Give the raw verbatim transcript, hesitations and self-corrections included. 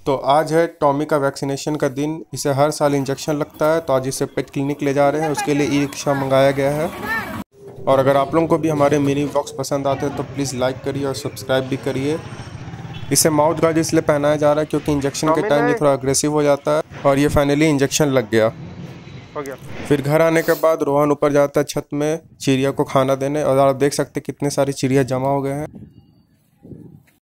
तो आज है टॉमी का वैक्सीनेशन का दिन। इसे हर साल इंजेक्शन लगता है, तो आज इसे पेट क्लिनिक ले जा रहे हैं। उसके लिए ई रिक्शा मंगाया गया है। और अगर आप लोगों को भी हमारे मिनी व्लॉग्स पसंद आते हैं तो प्लीज़ लाइक करिए और सब्सक्राइब भी करिए। इसे माउथ गार्ड इसलिए पहनाया जा रहा है क्योंकि इंजेक्शन के टाइम ये थोड़ा अग्रेसिव हो जाता है। और ये फाइनली इंजेक्शन लग गया। हो गया। फिर घर आने के बाद रोहन ऊपर जाता है छत में चिड़िया को खाना देने, और आप देख सकते हैं कितने सारी चिड़िया जमा हो गए हैं।